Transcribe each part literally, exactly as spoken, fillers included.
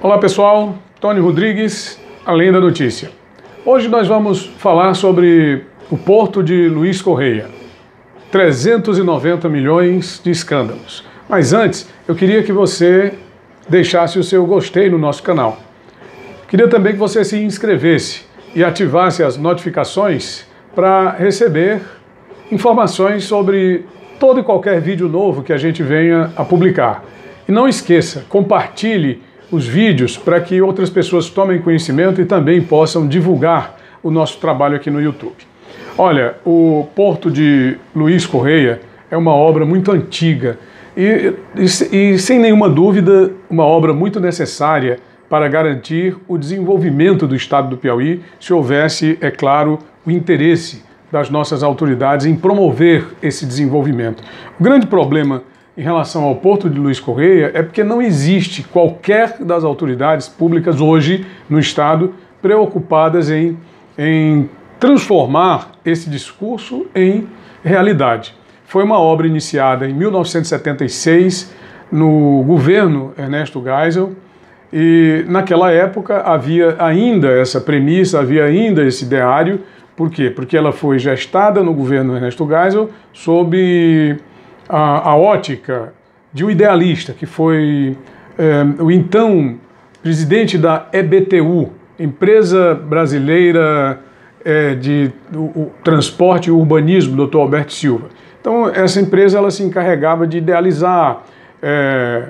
Olá pessoal, Tony Rodrigues, Além da Notícia. Hoje nós vamos falar sobre o Porto de Luiz Correia. trezentos e noventa milhões de escândalos. Mas antes, eu queria que você deixasse o seu gostei no nosso canal. Queria também que você se inscrevesse e ativasse as notificações para receber informações sobre todo e qualquer vídeo novo que a gente venha a publicar. E não esqueça, compartilhe os vídeos para que outras pessoas tomem conhecimento e também possam divulgar o nosso trabalho aqui no YouTube. Olha, o Porto de Luiz Correia é uma obra muito antiga e, e, e sem nenhuma dúvida, uma obra muito necessária para garantir o desenvolvimento do estado do Piauí, se houvesse, é claro, o interesse das nossas autoridades em promover esse desenvolvimento. O grande problema em relação ao Porto de Luiz Correia é porque não existe qualquer das autoridades públicas hoje no estado preocupadas em, em transformar esse discurso em realidade. Foi uma obra iniciada em mil novecentos e setenta e seis no governo Ernesto Geisel e naquela época havia ainda essa premissa, havia ainda esse ideário. Por quê? Porque ela foi gestada no governo Ernesto Geisel sob a, a ótica de um idealista, que foi é, o então presidente da E B T U, Empresa Brasileira é, de o, o Transporte e Urbanismo, doutor Alberto Silva. Então, essa empresa ela se encarregava de idealizar é,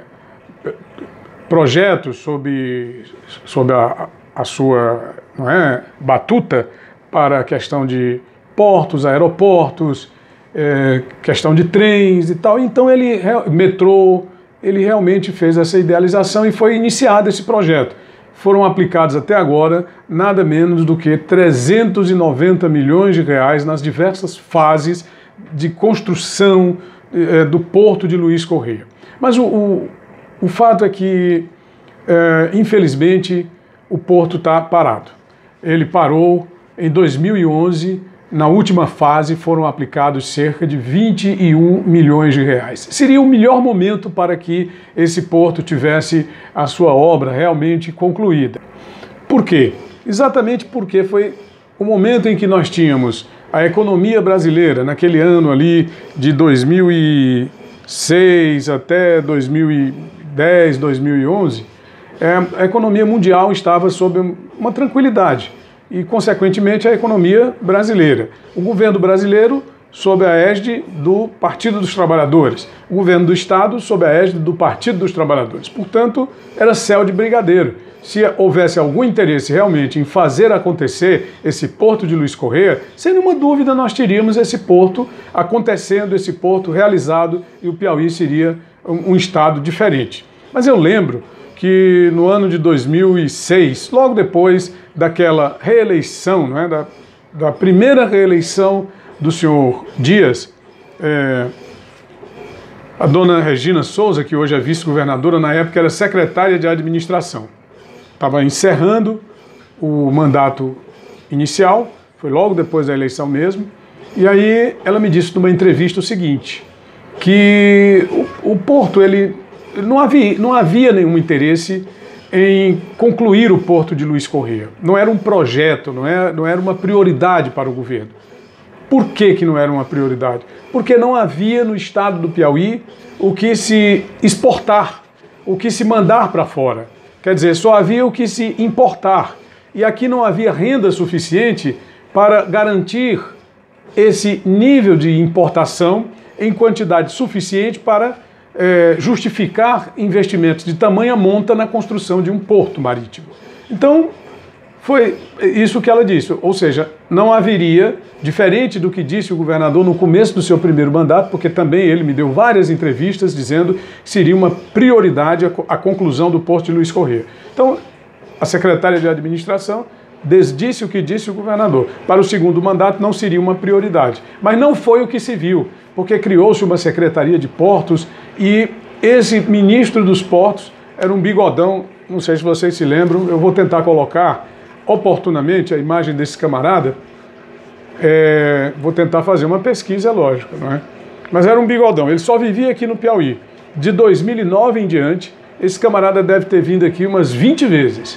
projetos sob, sob a, a sua não é, batuta para a questão de portos, aeroportos, é, questão de trens e tal. Então ele, metrô, ele realmente fez essa idealização e foi iniciado esse projeto. Foram aplicados até agora nada menos do que trezentos e noventa milhões de reais nas diversas fases de construção é, do Porto de Luiz Correia. Mas o, o, o fato é que, é, infelizmente, o Porto está parado. Ele parou em dois mil e onze, na última fase, foram aplicados cerca de vinte e um milhões de reais. Seria o melhor momento para que esse porto tivesse a sua obra realmente concluída. Por quê? Exatamente porque foi o momento em que nós tínhamos a economia brasileira, naquele ano ali de dois mil e seis até dois mil e dez, dois mil e onze, a economia mundial estava sob uma tranquilidade. E, consequentemente, a economia brasileira. O governo brasileiro sob a égide do Partido dos Trabalhadores. O governo do Estado sob a égide do Partido dos Trabalhadores. Portanto, era céu de brigadeiro. Se houvesse algum interesse realmente em fazer acontecer esse Porto de Luiz Correia, sem nenhuma dúvida nós teríamos esse porto acontecendo, esse porto realizado, e o Piauí seria um, um estado diferente. Mas eu lembro que no ano de dois mil e seis, logo depois daquela reeleição, não é, da, da primeira reeleição do senhor Dias, é, a dona Regina Souza, que hoje é vice-governadora, na época era secretária de administração, estava encerrando o mandato inicial, foi logo depois da eleição mesmo, e aí ela me disse numa entrevista o seguinte, que o, o Porto, ele Não havia, não havia nenhum interesse em concluir o Porto de Luiz Correia. Não era um projeto, não era, não era uma prioridade para o governo. Por que que não era uma prioridade? Porque não havia no estado do Piauí o que se exportar, o que se mandar para fora. Quer dizer, só havia o que se importar. E aqui não havia renda suficiente para garantir esse nível de importação em quantidade suficiente para É, justificar investimentos de tamanha monta na construção de um porto marítimo. Então, foi isso que ela disse, ou seja, não haveria, diferente do que disse o governador no começo do seu primeiro mandato, porque também ele me deu várias entrevistas dizendo que seria uma prioridade a, a conclusão do Porto de Luiz Correia. Então, a secretária de administração desdisse o que disse o governador. Para o segundo mandato não seria uma prioridade. Mas não foi o que se viu, porque criou-se uma secretaria de portos e esse ministro dos portos era um bigodão, não sei se vocês se lembram, eu vou tentar colocar oportunamente a imagem desse camarada, é, vou tentar fazer uma pesquisa, é lógico, não é? Mas era um bigodão, ele só vivia aqui no Piauí. De dois mil e nove em diante, esse camarada deve ter vindo aqui umas vinte vezes.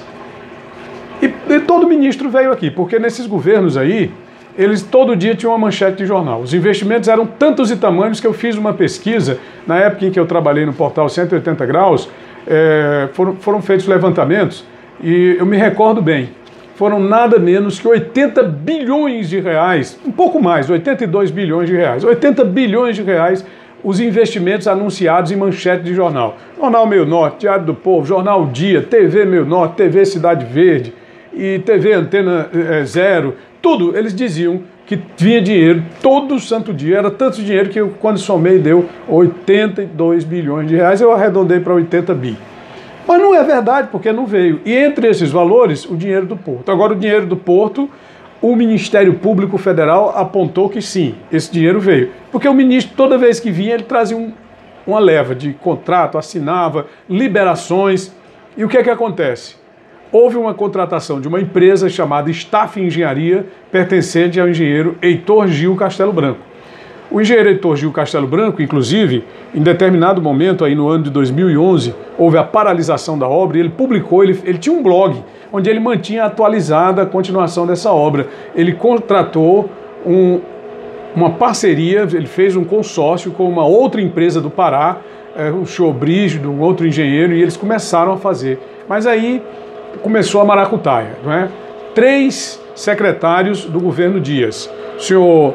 E, e todo ministro veio aqui, porque nesses governos aí, eles todo dia tinham uma manchete de jornal. Os investimentos eram tantos e tamanhos que eu fiz uma pesquisa, na época em que eu trabalhei no portal cento e oitenta graus, é, foram, foram feitos levantamentos, e eu me recordo bem, foram nada menos que oitenta bilhões de reais, um pouco mais, oitenta e dois bilhões de reais, oitenta bilhões de reais os investimentos anunciados em manchete de jornal. Jornal Meio Norte, Diário do Povo, Jornal Dia, T V Meio Norte, T V Cidade Verde e T V Antena é, Zero, tudo, eles diziam que vinha dinheiro todo santo dia, era tanto dinheiro que eu, quando somei, deu oitenta e dois bilhões de reais, eu arredondei para oitenta bi. Mas não é verdade, porque não veio. E entre esses valores, o dinheiro do Porto. Agora, o dinheiro do Porto, o Ministério Público Federal apontou que sim, esse dinheiro veio. Porque o ministro, toda vez que vinha, ele trazia um, uma leva de contrato, assinava, liberações. E o que é que acontece? Houve uma contratação de uma empresa chamada Staff Engenharia, pertencente ao engenheiro Heitor Gil Castelo Branco. O engenheiro Heitor Gil Castelo Branco, inclusive, em determinado momento, aí no ano de dois mil e onze, houve a paralisação da obra e ele publicou, ele, ele tinha um blog, onde ele mantinha atualizada a continuação dessa obra. Ele contratou um, uma parceria, ele fez um consórcio com uma outra empresa do Pará, é, o senhor Brígido, um outro engenheiro, e eles começaram a fazer. Mas aí começou a maracutaia, não é? Três secretários do governo Dias, o senhor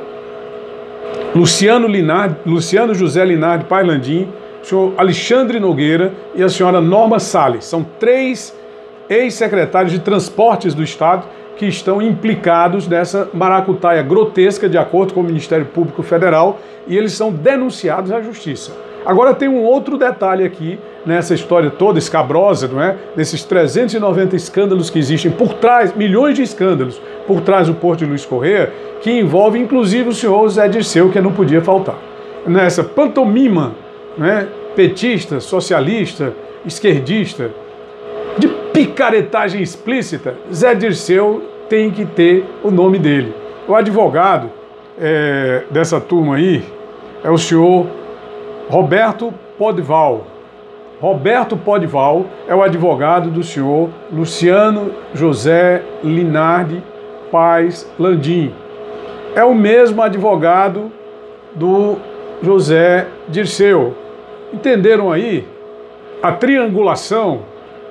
Luciano, Linardi, Luciano José Linardi Pairlandim, o senhor Alexandre Nogueira e a senhora Norma Salles. São três ex-secretários de transportes do Estado que estão implicados nessa maracutaia grotesca, de acordo com o Ministério Público Federal, e eles são denunciados à Justiça. Agora tem um outro detalhe aqui, nessa história toda escabrosa, não é? Desses trezentos e noventa escândalos que existem por trás, milhões de escândalos por trás do Porto de Luiz Correia, que envolve inclusive o senhor Zé Dirceu, que não podia faltar. Nessa pantomima, né, petista, socialista, esquerdista, de picaretagem explícita, Zé Dirceu tem que ter o nome dele. O advogado é, dessa turma aí é o senhor Roberto Podival. Roberto Podival é o advogado do senhor Luciano José Linardi Paz Landim. É o mesmo advogado do José Dirceu. Entenderam aí a triangulação,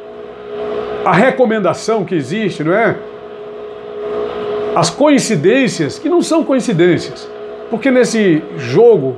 a recomendação que existe, não é? As coincidências, que não são coincidências, porque nesse jogo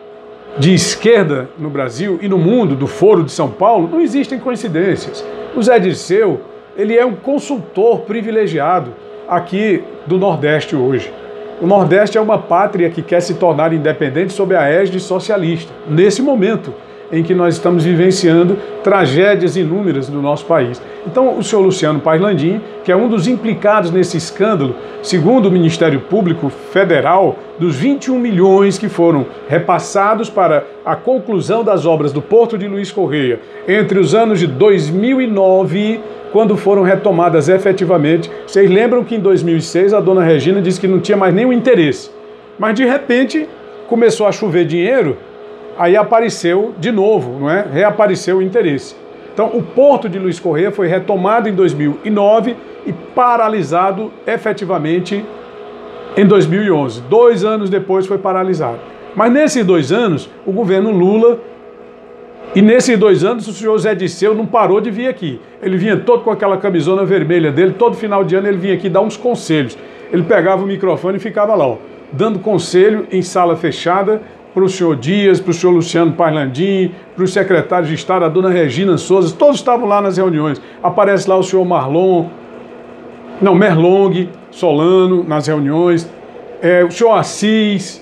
de esquerda no Brasil e no mundo, do Foro de São Paulo, não existem coincidências. O Zé Dirceu, ele é um consultor privilegiado aqui do Nordeste hoje. O Nordeste é uma pátria que quer se tornar independente sob a égide socialista, nesse momento em que nós estamos vivenciando tragédias inúmeras no nosso país. Então, o senhor Luciano Paz Landim, que é um dos implicados nesse escândalo, segundo o Ministério Público Federal, dos vinte e um milhões que foram repassados para a conclusão das obras do Porto de Luiz Correia entre os anos de dois mil e nove, quando foram retomadas efetivamente. Vocês lembram que em dois mil e seis a dona Regina disse que não tinha mais nenhum interesse, mas de repente começou a chover dinheiro. Aí apareceu de novo, não é? Reapareceu o interesse. Então, o Porto de Luiz Correia foi retomado em dois mil e nove e paralisado efetivamente em dois mil e onze. Dois anos depois foi paralisado. Mas nesses dois anos, o governo Lula, e nesses dois anos o senhor Zé Dirceu não parou de vir aqui. Ele vinha todo com aquela camisona vermelha dele, todo final de ano ele vinha aqui dar uns conselhos. Ele pegava o microfone e ficava lá, ó, dando conselho em sala fechada, para o senhor Dias, para o senhor Luciano Paz Landim, para os secretários de Estado, a dona Regina Souza, todos estavam lá nas reuniões. Aparece lá o senhor Marlon, não, Merlong Solano nas reuniões, é, o senhor Assis,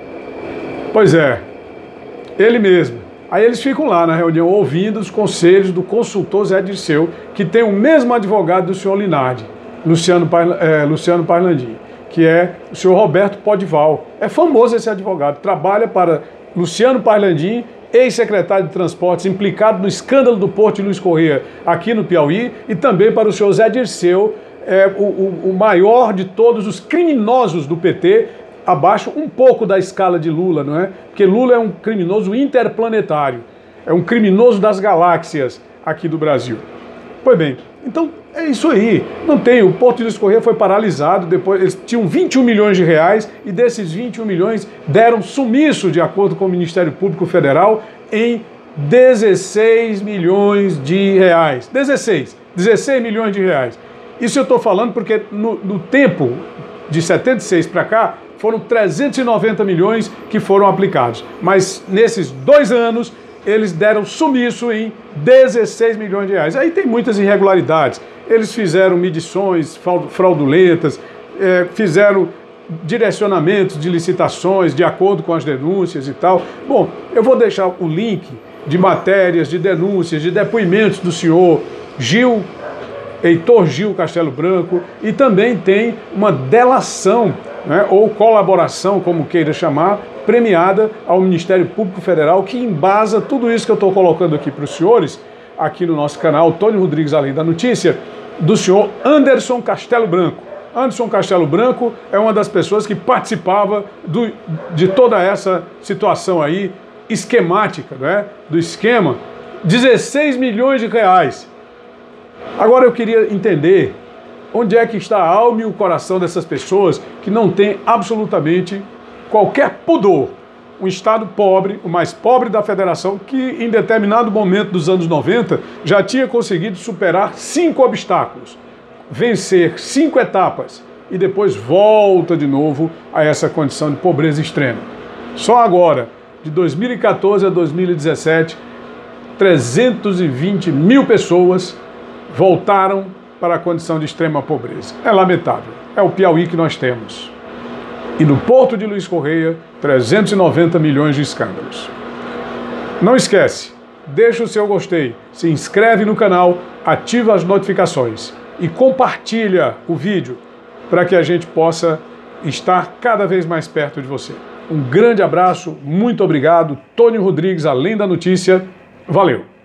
pois é, ele mesmo. Aí eles ficam lá na reunião ouvindo os conselhos do consultor Zé Dirceu, que tem o mesmo advogado do senhor Linardi, Luciano Paz, é, Luciano Paz Landim, que é o senhor Roberto Podival. É famoso esse advogado, trabalha para Luciano Paz Landim, ex-secretário de Transportes, implicado no escândalo do Porto de Luiz Correia aqui no Piauí, e também para o senhor Zé Dirceu, é, o, o, o maior de todos os criminosos do P T, abaixo um pouco da escala de Lula, não é? Porque Lula é um criminoso interplanetário, é um criminoso das galáxias, aqui do Brasil. Pois bem, então é isso aí. Não tem, o Porto de Luiz Correia foi paralisado, depois eles tinham vinte e um milhões de reais e desses vinte e um milhões deram sumiço, de acordo com o Ministério Público Federal, em dezesseis milhões de reais. dezesseis, dezesseis milhões de reais. Isso eu estou falando porque no, no tempo de setenta e seis para cá, foram trezentos e noventa milhões que foram aplicados. Mas nesses dois anos, eles deram sumiço em dezesseis milhões de reais. Aí tem muitas irregularidades. Eles fizeram medições fraudulentas, é, fizeram direcionamentos de licitações de acordo com as denúncias e tal. Bom, eu vou deixar o link de matérias, de denúncias, de depoimentos do senhor Gil, Heitor Gil Castelo Branco, e também tem uma delação, né, ou colaboração, como queira chamar, premiada ao Ministério Público Federal, que embasa tudo isso que eu estou colocando aqui para os senhores, aqui no nosso canal, Tony Rodrigues Além da Notícia, do senhor Anderson Castelo Branco. Anderson Castelo Branco é uma das pessoas que participava do, de toda essa situação aí, esquemática, né, do esquema, dezesseis milhões de reais. Agora eu queria entender onde é que está a alma e o coração dessas pessoas que não têm absolutamente qualquer pudor. Um Estado pobre, o mais pobre da federação, que em determinado momento dos anos noventa já tinha conseguido superar cinco obstáculos, vencer cinco etapas e depois volta de novo a essa condição de pobreza extrema. Só agora, de dois mil e quatorze a dois mil e dezessete, trezentos e vinte mil pessoas voltaram para a condição de extrema pobreza. É lamentável. É o Piauí que nós temos. E no Porto de Luiz Correia, trezentos e noventa milhões de escândalos. Não esquece, deixa o seu gostei, se inscreve no canal, ativa as notificações e compartilha o vídeo para que a gente possa estar cada vez mais perto de você. Um grande abraço, muito obrigado. Tony Rodrigues, Além da Notícia. Valeu!